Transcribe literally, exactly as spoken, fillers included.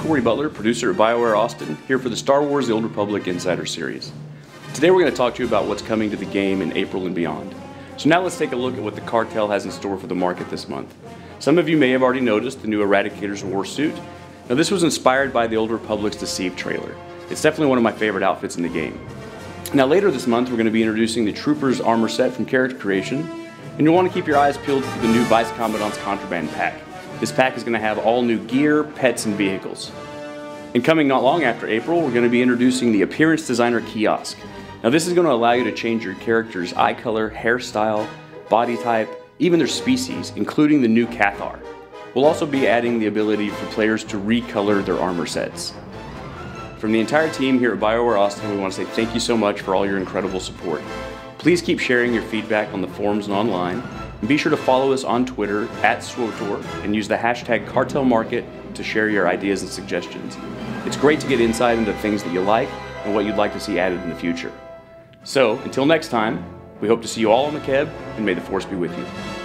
Corey Butler, producer at BioWare Austin, here for the Star Wars The Old Republic Insider Series. Today we're going to talk to you about what's coming to the game in April and beyond. So now let's take a look at what the cartel has in store for the market this month. Some of you may have already noticed the new Eradicator's War Suit. Now this was inspired by the Old Republic's Deceived trailer. It's definitely one of my favorite outfits in the game. Now later this month we're going to be introducing the Trooper's armor set from Character Creation, and you'll want to keep your eyes peeled for the new Vice Commandant's Contraband pack. This pack is going to have all new gear, pets, and vehicles. And coming not long after April, we're going to be introducing the Appearance Designer Kiosk. Now this is going to allow you to change your character's eye color, hairstyle, body type, even their species, including the new Cathar. We'll also be adding the ability for players to recolor their armor sets. From the entire team here at BioWare Austin, we want to say thank you so much for all your incredible support. Please keep sharing your feedback on the forums and online. And be sure to follow us on Twitter at SWTOR and use the hashtag CartelMarket to share your ideas and suggestions. It's great to get insight into things that you like and what you'd like to see added in the future. So, until next time, we hope to see you all on the Keb, and may the Force be with you.